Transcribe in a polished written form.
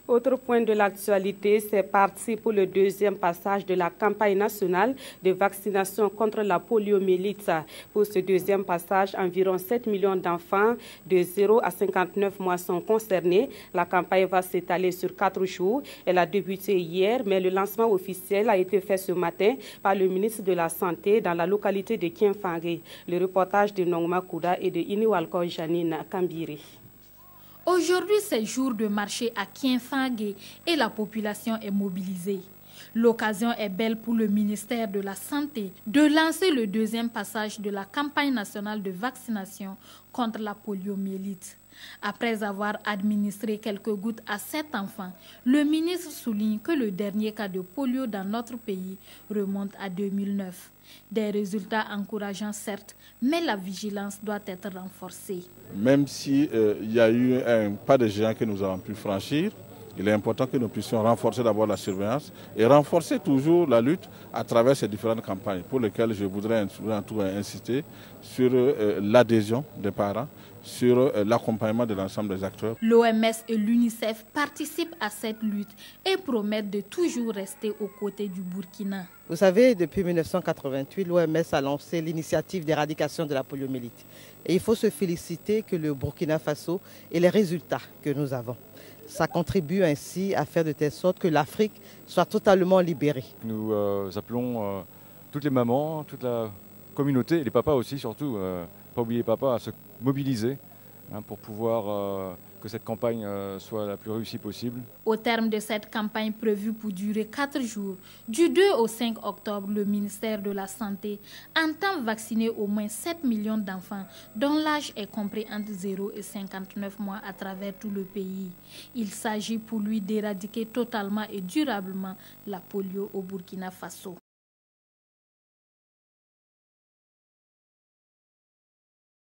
Autre point de l'actualité, c'est parti pour le deuxième passage de la campagne nationale de vaccination contre la poliomyélite. Pour ce deuxième passage, environ 7 millions d'enfants de 0 à 59 mois sont concernés. La campagne va s'étaler sur 4 jours. Elle a débuté hier, mais le lancement officiel a été fait ce matin par le ministre de la Santé dans la localité de Kienfangé. Le reportage de Nongma Kouda et de Iniwalko Janine Kambiri. Aujourd'hui, c'est jour de marché à Kienfangé et la population est mobilisée. L'occasion est belle pour le ministère de la Santé de lancer le deuxième passage de la campagne nationale de vaccination contre la poliomyélite. Après avoir administré quelques gouttes à 7 enfants, le ministre souligne que le dernier cas de polio dans notre pays remonte à 2009. Des résultats encourageants certes, mais la vigilance doit être renforcée. Même s'il y a eu un pas de géant que nous avons pu franchir, il est important que nous puissions renforcer d'abord la surveillance et renforcer toujours la lutte à travers ces différentes campagnes pour lesquelles je voudrais insister sur l'adhésion des parents, sur l'accompagnement de l'ensemble des acteurs. L'OMS et l'UNICEF participent à cette lutte et promettent de toujours rester aux côtés du Burkina. Vous savez, depuis 1988, l'OMS a lancé l'initiative d'éradication de la poliomyélite. Et il faut se féliciter que le Burkina Faso ait les résultats que nous avons. Ça contribue ainsi à faire de telle sorte que l'Afrique soit totalement libérée. Nous appelons toutes les mamans, toute la communauté, et les papas aussi surtout, pas oublier les papas, à se mobiliser pour pouvoir que cette campagne soit la plus réussie possible. Au terme de cette campagne prévue pour durer 4 jours, du 2 au 5 octobre, le ministère de la Santé entend vacciner au moins 7 millions d'enfants dont l'âge est compris entre 0 et 59 mois à travers tout le pays. Il s'agit pour lui d'éradiquer totalement et durablement la polio au Burkina Faso.